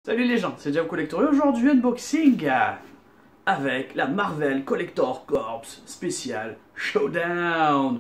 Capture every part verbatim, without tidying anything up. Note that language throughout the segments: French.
Salut les gens, c'est Diam Collector et aujourd'hui unboxing euh, avec la Marvel Collector Corps spécial Showdown.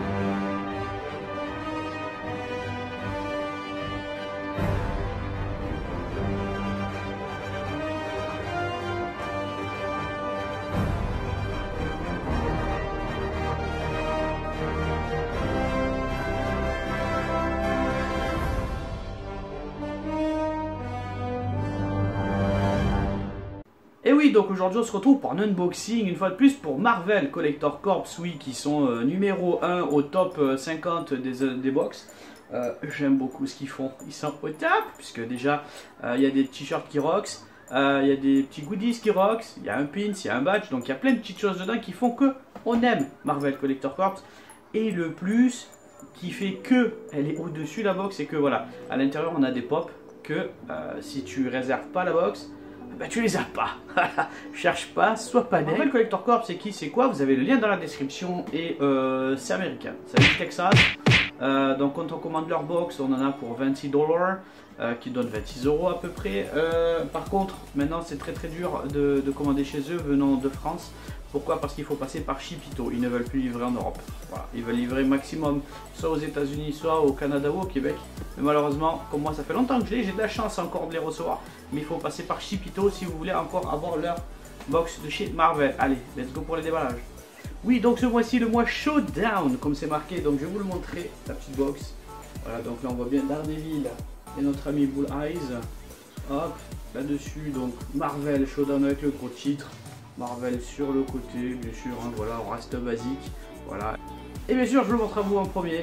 Et oui, donc aujourd'hui on se retrouve pour un unboxing, une fois de plus pour Marvel Collector Corps, oui, qui sont euh, numéro un au top euh, cinquante des, euh, des box. Euh, J'aime beaucoup ce qu'ils font, ils sont au top, puisque déjà euh, il y a des t-shirts qui rocks, euh, il y a des petits goodies qui rocks, il y a un pins, il y a un badge, donc il y a plein de petites choses dedans qui font que on aime Marvel Collector Corps. Et le plus qui fait que elle est au-dessus la box, c'est que voilà, à l'intérieur on a des pops que euh, si tu réserves pas la box, bah tu les as pas. Cherche pas, sois pas Marvel Collector Corps, c'est qui, c'est quoi? Vous avez le lien dans la description et euh, c'est américain. Ça vient du Texas. Euh, donc quand on commande leur box, on en a pour vingt-six dollars, euh, qui donne vingt-six euros à peu près. Euh, par contre, maintenant c'est très très dur de, de commander chez eux venant de France. Pourquoi? Parce qu'il faut passer par Shipito. Ils ne veulent plus livrer en Europe. Voilà. Ils veulent livrer maximum soit aux États-Unis, soit au Canada ou au Québec. Mais malheureusement, comme moi, ça fait longtemps que je l'ai, j'ai de la chance encore de les recevoir. Mais il faut passer par Shipito si vous voulez encore avoir leur box de chez Marvel. Allez, let's go pour les déballages. Oui, donc ce mois-ci, le mois Showdown, comme c'est marqué. Donc je vais vous le montrer, la petite box. Voilà, donc là on voit bien Daredevil et notre ami Bull Eyes. Hop, là-dessus, donc Marvel Showdown avec le gros titre. Marvel sur le côté, bien sûr, hein, voilà, on reste basique, voilà. Et bien sûr, je le montre à vous en premier.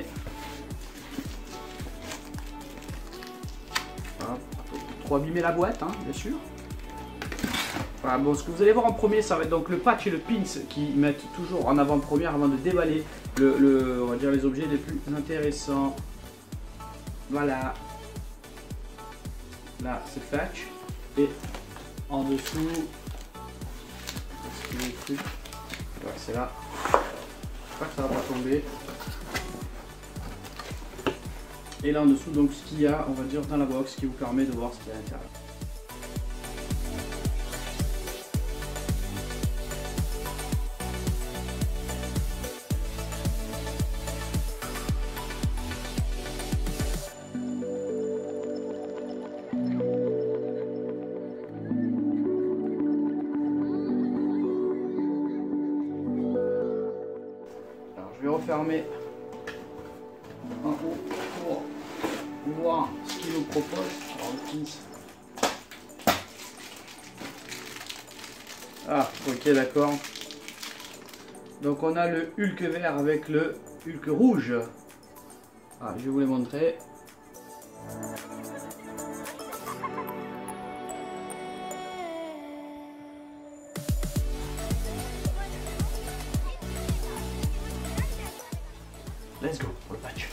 Voilà, trop abîmer la boîte, hein, bien sûr. Voilà, bon, ce que vous allez voir en premier, ça va être donc le patch et le pins qui mettent toujours en avant-première avant de déballer le, le, on va dire les objets les plus intéressants. Voilà. Là, c'est patch. Et en dessous... Ouais, c'est là. J'espère que ça va pas tomber. Et là en dessous, donc ce qu'il y a, on va dire, dans la box qui vous permet de voir ce qu'il y a à l'intérieur. Je vais refermer en haut pour voir ce qu'il nous propose. Alors, le pins. Ah, ok, d'accord. Donc on a le Hulk vert avec le Hulk rouge. Ah, je vais vous les montrer. Let's go pour le patch.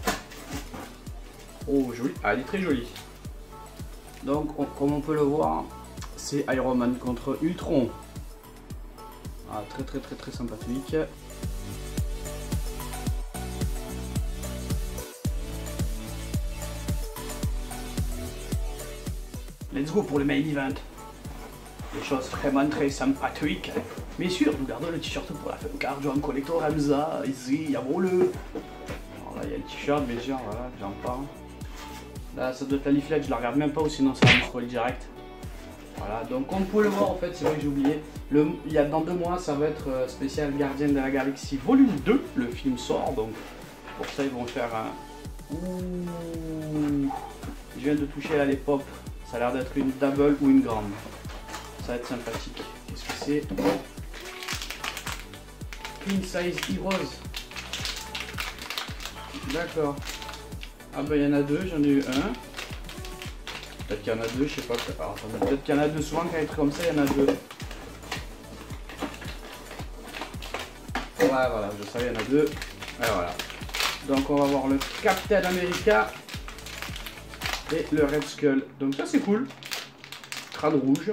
Oh, joli. Ah, elle est très jolie. Donc, on, comme on peut le voir, c'est Iron Man contre Ultron. Ah, très très très très sympathique. Let's go pour le main event. Des choses vraiment très sympathiques. Bien sûr, nous gardons le t-shirt pour la fin, car Diam Collector aime ça, ici, il y a beau le. Alors là, il y a le t-shirt, bien sûr, voilà, j'en parle. Là, ça doit être la leaflet, je la regarde même pas, ou sinon ça va me spoil direct. Voilà, donc comme vous pouvez le voir, en fait, c'est vrai que j'ai oublié. Le, il y a dans deux mois, ça va être euh, spécial Gardien de la Galaxie volume deux, le film sort, donc pour ça, ils vont faire un. Ouh. Je viens de toucher là les pop, ça a l'air d'être une double ou une grande. Ça va être sympathique. Qu'est-ce que c'est? King Size Heroes. D'accord. Ah bah il y en a deux, j'en ai eu un. Peut-être qu'il y en a deux, je sais pas. Alors peut-être qu'il y en a deux, souvent quand il est comme ça, il y en a deux. Ouais voilà, je savais, il y en a deux. Et voilà. Donc on va voir le Captain America et le Red Skull. Donc ça c'est cool. Crâne rouge.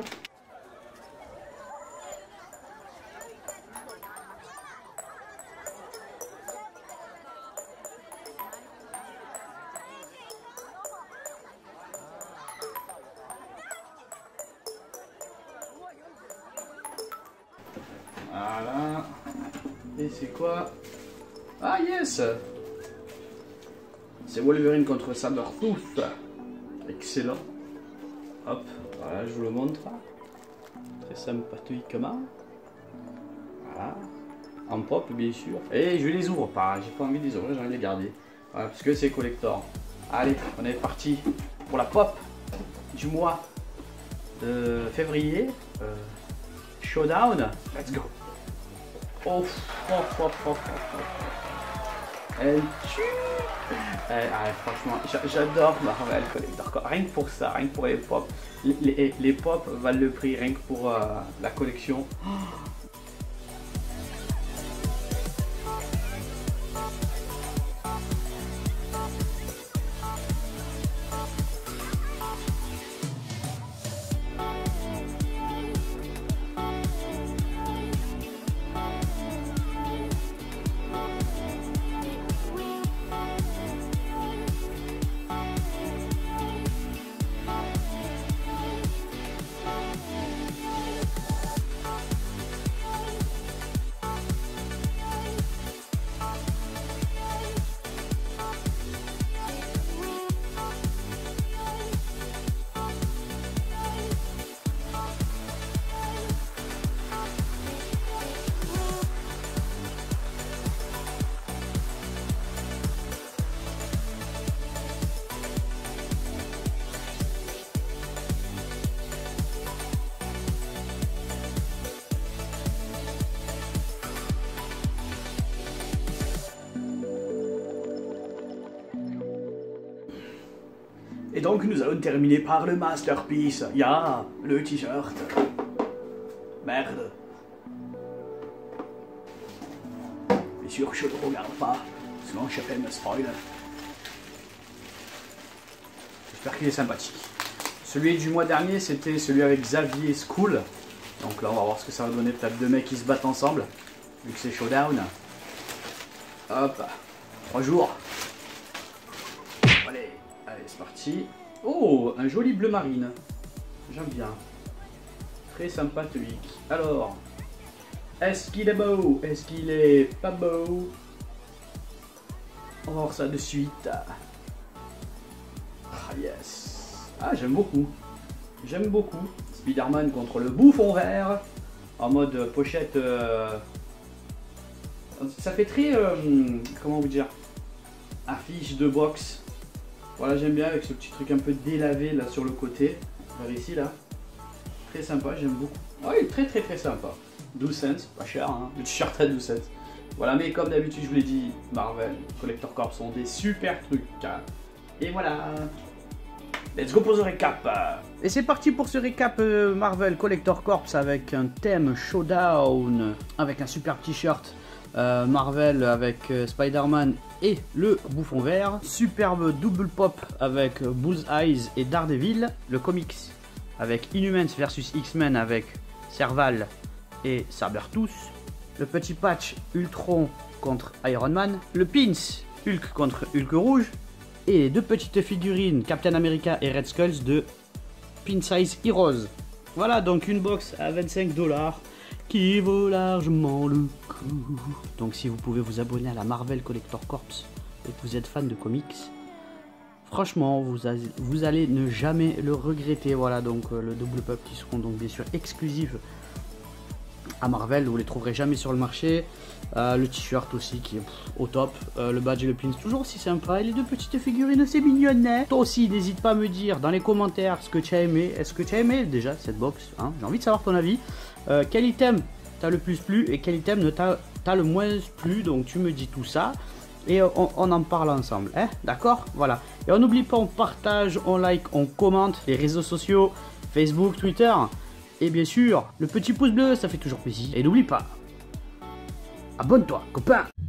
Voilà. Et c'est quoi? Ah yes! C'est Wolverine contre Sabretooth. Excellent. Hop, voilà, je vous le montre. Très sympathiquement. Voilà. En pop, bien sûr. Et je les ouvre pas, j'ai pas envie de les ouvrir, j'ai envie de les garder. Voilà, parce que c'est collector. Allez, on est parti pour la pop du mois de février. Euh, Showdown. Let's go. Oh, oh, oh, oh, oh, oh. Elle tue. Elle, ah, franchement, j'adore Marvel Collector. Rien que pour ça, rien que pour les pop. Les, les, les pop valent le prix, rien que pour euh, la collection. Oh. Et donc nous allons terminer par le masterpiece. Ya, yeah, le t-shirt. Merde. Bien sûr, je ne le regarde pas, sinon je fais me spoil. J'espère qu'il est sympathique. Celui du mois dernier, c'était celui avec Xavier School. Donc là, on va voir ce que ça va donner. Peut-être deux mecs qui se battent ensemble, vu que c'est Showdown. Hop, trois jours. Allez, allez, c'est parti. Oh, un joli bleu marine. J'aime bien. Très sympathique. Alors, est-ce qu'il est beau? Est-ce qu'il est pas beau? On va voir ça de suite. Ah yes. Ah, j'aime beaucoup. J'aime beaucoup. Spider-Man contre le bouffon vert. En mode pochette. Euh... Ça fait très... Euh... Comment vous dire? Affiche de boxe. Voilà, j'aime bien avec ce petit truc un peu délavé là sur le côté. Vers ici là. Très sympa, j'aime beaucoup. Ah oui, très très très sympa. douze cents, pas cher, hein. Le t-shirt à douze cents. Voilà, mais comme d'habitude, je vous l'ai dit, Marvel Collector Corps sont des super trucs. Et voilà. Let's go pour ce récap. Et c'est parti pour ce récap euh, Marvel Collector Corps avec un thème Showdown. Avec un super t-shirt euh, Marvel avec euh, Spider-Man et le bouffon vert. Superbe double pop avec Bullseye et Daredevil. Le comics avec Inhumans versus X-Men avec Serval et Sabretooth. Le petit patch Ultron contre Iron Man. Le pins Hulk contre Hulk rouge. Et les deux petites figurines Captain America et Red Skulls de Pin Size Heroes. Voilà donc une box à vingt-cinq dollars qui vaut largement le coup. Donc si vous pouvez vous abonner à la Marvel Collector Corps et que vous êtes fan de comics, franchement vous, a, vous allez ne jamais le regretter. Voilà donc euh, le double pop qui seront donc bien sûr exclusifs à Marvel, vous les trouverez jamais sur le marché. Euh, le t-shirt aussi qui est pff, au top. Euh, le badge et le pin toujours aussi sympa. Et les deux petites figurines c'est mignonnet. Toi aussi n'hésite pas à me dire dans les commentaires ce que tu as aimé. Est-ce que tu as aimé déjà cette box, hein? J'ai envie de savoir ton avis. Euh, quel item t'as le plus plu et quel item ne t'a le moins plu. Donc tu me dis tout ça et on, on en parle ensemble, hein? D'accord, voilà. Et on n'oublie pas, on partage, on like, on commente les réseaux sociaux, Facebook, Twitter. Et bien sûr, le petit pouce bleu, ça fait toujours plaisir. Et n'oublie pas, abonne-toi, copain!